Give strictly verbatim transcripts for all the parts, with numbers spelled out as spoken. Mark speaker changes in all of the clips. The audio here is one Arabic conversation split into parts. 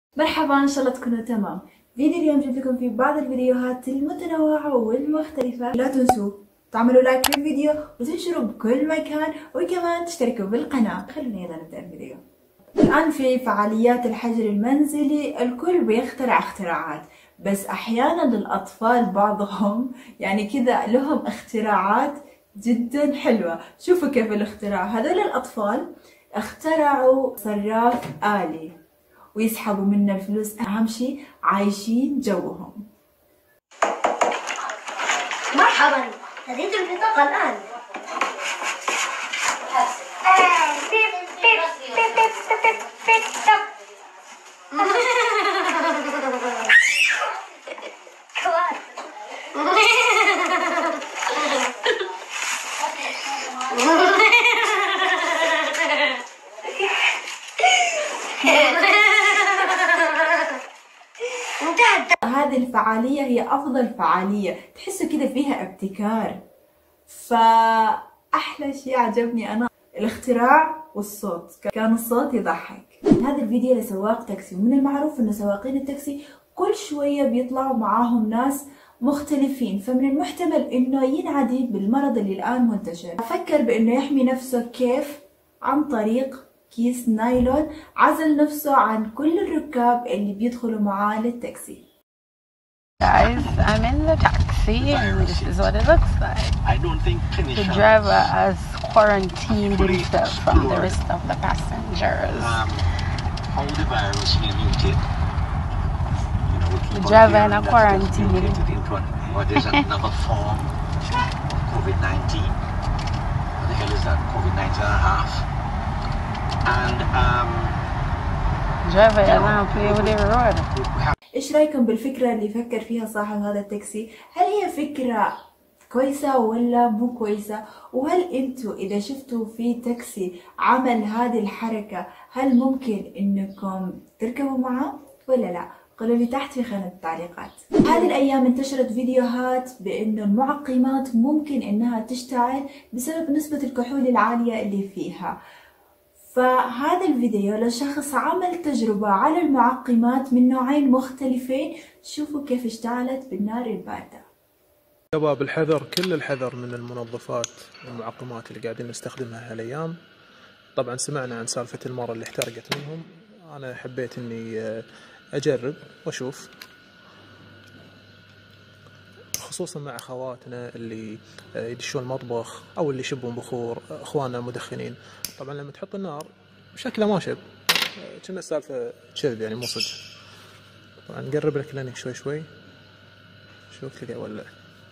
Speaker 1: مرحبا، ان شاء الله تكونوا تمام. فيديو اليوم جبت لكم فيه بعض الفيديوهات المتنوعة والمختلفة. لا تنسوا تعملوا لايك للفيديو وتنشروا بكل مكان، وكمان تشتركوا بالقناة. خلونا يلا نبدأ الفيديو. الآن في فعاليات الحجر المنزلي الكل بيخترع اختراعات، بس أحيانا الأطفال بعضهم يعني كذا لهم اختراعات جدا حلوة. شوفوا كيف الاختراع. هذول الأطفال اخترعوا صراف آلي ويسحبوا منا الفلوس. أهم شي عايشين جوهم.
Speaker 2: مرحبا، هديت البطاقة الآن.
Speaker 1: هذه الفعالية هي أفضل فعالية، تحسوا كده فيها ابتكار. فأحلى شيء عجبني أنا الاختراع والصوت، كان الصوت يضحك. هذا الفيديو لسواق تاكسي، ومن المعروف إنه سواقين التاكسي كل شوية بيطلعوا معاهم ناس مختلفين، فمن المحتمل إنه ينعدي بالمرض اللي الآن منتشر. فكر بإنه يحمي نفسه كيف؟ عن طريق كيس نايلون، عزل نفسه عن كل الركاب اللي بيدخلوا معاه للتاكسي.
Speaker 3: Guys, I'm in the taxi and this is what it looks like.
Speaker 4: I don't think
Speaker 3: The driver has quarantined himself from the rest of the passengers.
Speaker 4: um, how the virus may mutate. You know, we keep
Speaker 3: The
Speaker 4: on
Speaker 3: driver
Speaker 4: hearing
Speaker 3: in a
Speaker 4: that it has
Speaker 3: quarantine.
Speaker 4: mutated into an, what is another form of COVID nineteen. What the hell is that? COVID nineteen and a half. And um,
Speaker 3: Driver, you're not playing with the road.
Speaker 4: we have
Speaker 1: ايش رايكم بالفكرة اللي فكر فيها صاحب هذا التاكسي؟ هل هي فكرة كويسة ولا مو كويسة؟ وهل انتوا اذا شفتوا في تاكسي عمل هذه الحركة هل ممكن انكم تركبوا معه ولا لا؟ قولوا لي تحت في خانة التعليقات. هذه الايام انتشرت فيديوهات بانه المعقمات ممكن انها تشتعل بسبب نسبة الكحول العالية اللي فيها. فهذا الفيديو لشخص عمل تجربة على المعقمات من نوعين مختلفين. شوفوا كيف اشتعلت بالنار الباردة.
Speaker 5: شباب الحذر، كل الحذر من المنظفات والمعقمات اللي قاعدين نستخدمها هالايام. طبعا سمعنا عن سالفة المرة اللي احترقت منهم. انا حبيت اني اجرب واشوف، خصوصا مع اخواتنا اللي يدشون المطبخ او اللي يشبون بخور، اخواننا المدخنين. طبعا لما تحط النار شكله ما شب، كنا السالفه تشذب يعني مو صدق. طبعا نقرب لك لانك شوي شوي شوف تلقى يولع.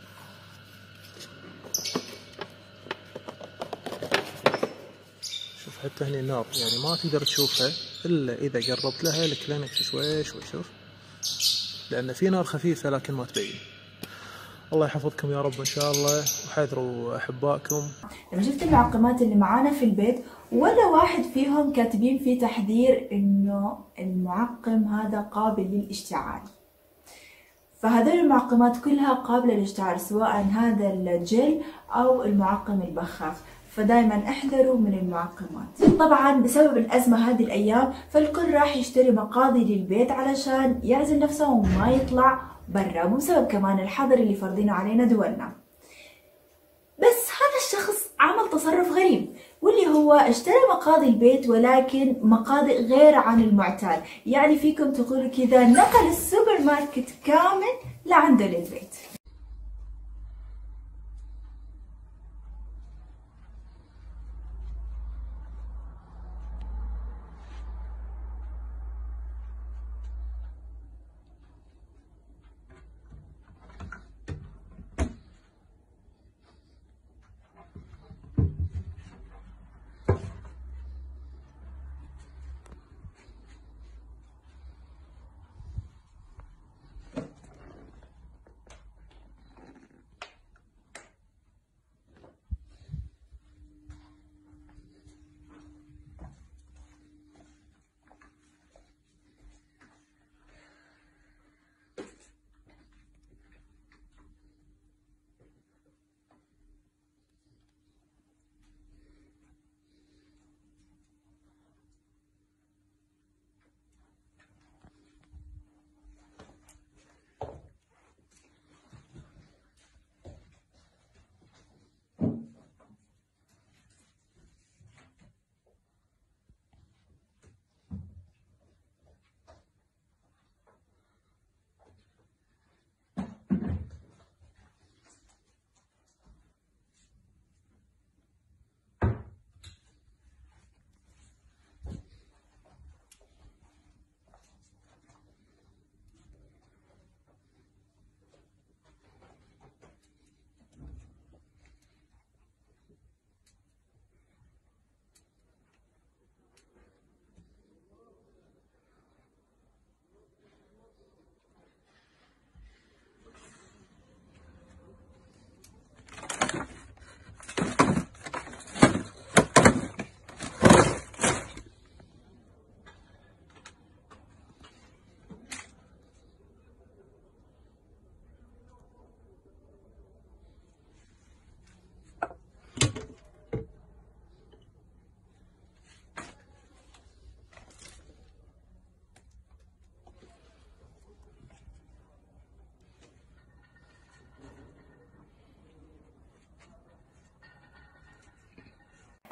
Speaker 5: شوف حتى هني النار يعني ما تقدر تشوفها الا اذا قربت لها الكلينكس شوي شوي. شوف لان في نار خفيفه لكن ما تبين. الله يحفظكم يا رب ان شاء الله، وحذروا احبائكم.
Speaker 1: لما شفت المعقمات اللي معانا في البيت ولا واحد فيهم كاتبين فيه تحذير انه المعقم هذا قابل للاشتعال. فهذول المعقمات كلها قابلة للاشتعال، سواء هذا الجل او المعقم البخاخ، فدايما احذروا من المعقمات. طبعا بسبب الازمة هذه الايام فالكل راح يشتري مقاضي للبيت علشان يعزل نفسه وما يطلع برا، وبسبب كمان الحظر اللي فرضينه علينا دولنا. بس هذا الشخص عمل تصرف غريب، واللي هو اشترى مقاضي البيت ولكن مقاضي غير عن المعتاد. يعني فيكم تقولوا كذا نقل السوبر ماركت كامل لعنده للبيت.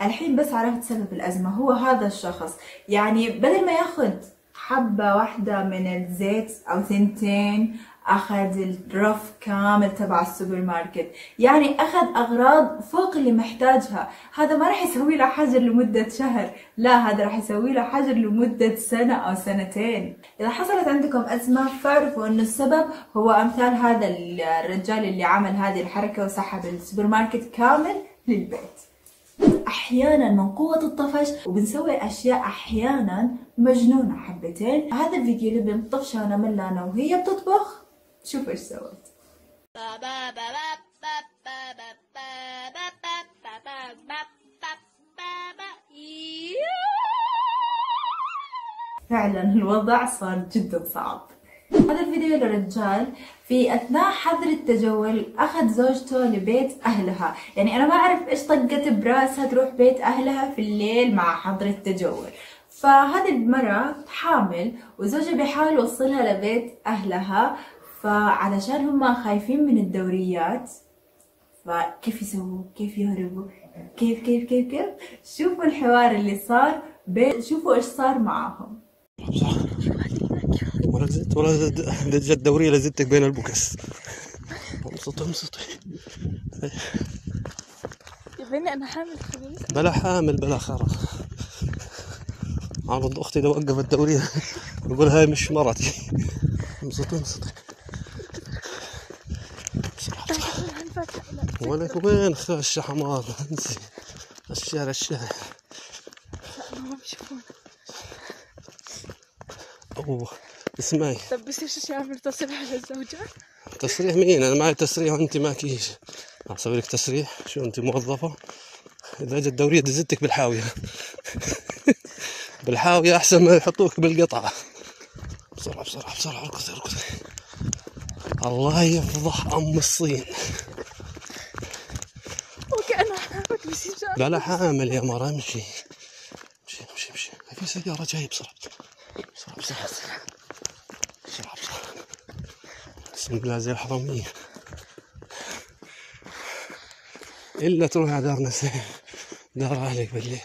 Speaker 1: الحين بس عرفت سبب الأزمة، هو هذا الشخص يعني بدل ما ياخذ حبة واحدة من الزيت أو ثنتين أخذ الرف كامل تبع السوبر ماركت، يعني أخذ أغراض فوق اللي محتاجها. هذا ما راح يسوي له حجر لمدة شهر، لا هذا راح يسوي له حجر لمدة سنة أو سنتين. إذا حصلت عندكم أزمة فاعرفوا أن السبب هو أمثال هذا الرجال اللي عمل هذه الحركة وسحب السوبر ماركت كامل للبيت. احيانا من قوة الطفش وبنسوي اشياء احيانا مجنونة حبتين. هذا الفيديو اللي بين طفشانة ملانة وهي بتطبخ، شوفوا ايش سوت. فعلا الوضع صار جدا صعب. هذا الفيديو للرجال في أثناء حظر التجول أخذ زوجته لبيت أهلها، يعني أنا ما أعرف إيش طقت براسها تروح بيت أهلها في الليل مع حظر التجول. فهذه المرة حامل وزوجها بيحاول يوصلها لبيت أهلها، فعلشان هم خايفين من الدوريات فكيف يسووا؟ كيف يهربوا؟ كيف كيف كيف كيف؟ شوفوا الحوار اللي صار بين، شوفوا إيش صار معهم.
Speaker 6: ولا زدت ولا جت الدورية لزدتك بين البوكس. انصتي انصتي
Speaker 7: يا بني انا حامل خبيث.
Speaker 6: بلا حامل بلا خرا. عرض اختي لو وقفت الدورية بقول هاي مش مرتي. انصتي انصتي بسرعة بسرعة. ولك وين خش حمار انسي الشارع الشارع.
Speaker 7: لا ما بيشوفونا.
Speaker 6: اوه اسمعي.
Speaker 7: طب بس ايش اعمل تصريح للزوجة؟
Speaker 6: تسريح مين؟ انا معي تسريح وانت ماكيش. اسوي لك تسريح؟ شو انت موظفة؟ اذا اجت دورية دزتك بالحاوية. بالحاوية احسن ما يحطوك بالقطعة. بسرعة بسرعة بسرعة اركضي اركضي. الله يفضح ام الصين.
Speaker 7: وكأنه حامل بس يجي.
Speaker 6: لا لا حامل يا مرة. امشي امشي امشي امشي. في سيارة جاية بسرعة بسرعة بسرعة بسرعة بسرعة. بسم الله زي الحرامية. إلا تروح على دار نسيم، دار أهلك بالليل.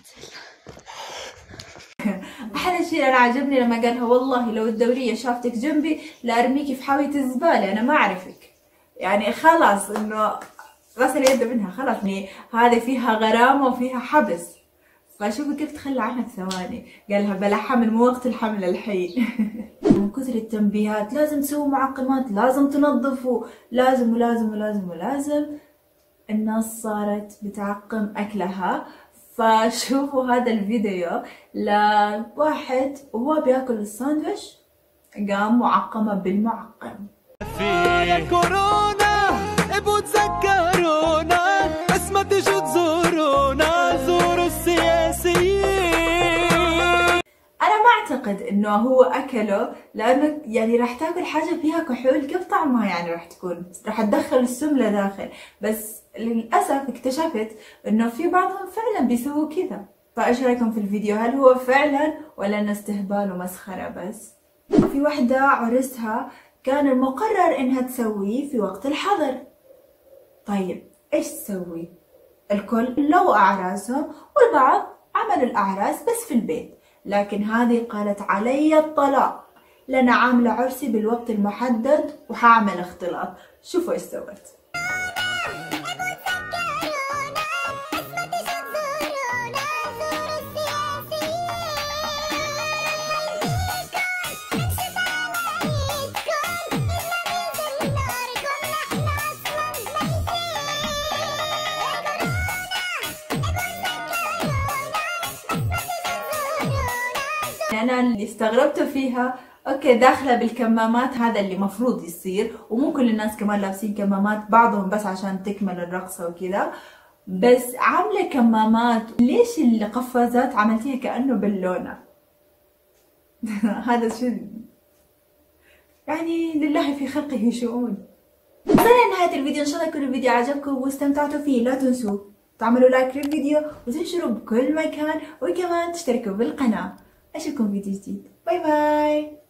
Speaker 1: أحلى شيء أنا عجبني لما قالها والله لو الدورية شافتك جنبي لأرميكي في حاوية الزبالة، أنا ما أعرفك. يعني خلاص إنه غسل يده منها خلاص، يعني هذه فيها غرامة وفيها حبس. فشوفوا كيف تخلى عنها بثواني، قالها بلا حمل مو وقت الحمل الحين. من كثر التنبيهات لازم تسووا معقمات، لازم تنظفوا، لازم ولازم ولازم ولازم، الناس صارت بتعقم أكلها. فشوفوا هذا الفيديو لواحد وهو بياكل الساندويش قام معقمة بالمعقم.
Speaker 8: في كورونا ابو تذكرونا بس ما تجوا تزورونا، زوروا السياسيين.
Speaker 1: أنا ما أعتقد إنه هو أكله، لأنه يعني راح تاكل حاجة فيها كحول، كيف طعمها يعني راح تكون؟ راح تدخل السم لداخل. بس للأسف اكتشفت إنه في بعضهم فعلا بيسووا كذا. فإيش رأيكم في الفيديو؟ هل هو فعلا ولا إنه استهبال ومسخرة بس؟ في واحدة عرسها كان المقرر إنها تسويه في وقت الحظر. طيب إيش تسوي؟ الكل لو أعراسهم والبعض عملوا الأعراس بس في البيت، لكن هذه قالت علي الطلاق لأن عاملة عرسي بالوقت المحدد وحاعمل اختلاط. شوفوا إيش سوت. أنا اللي استغربته فيها اوكي داخله بالكمامات، هذا اللي مفروض يصير، ومو كل الناس كمان لابسين كمامات، بعضهم بس عشان تكمل الرقصه وكذا، بس عامله كمامات. ليش القفازات عملتيها كانه بالونه؟ هذا شو يعني؟ لله في خلقه شؤون. وصلنا لنهايه الفيديو، ان شاء الله يكون الفيديو عجبكم واستمتعتوا فيه. لا تنسوا تعملوا لايك للفيديو وتنشروا بكل مكان، وكمان تشتركوا بالقناه. اشوفكم فيديو جديد. باي باي.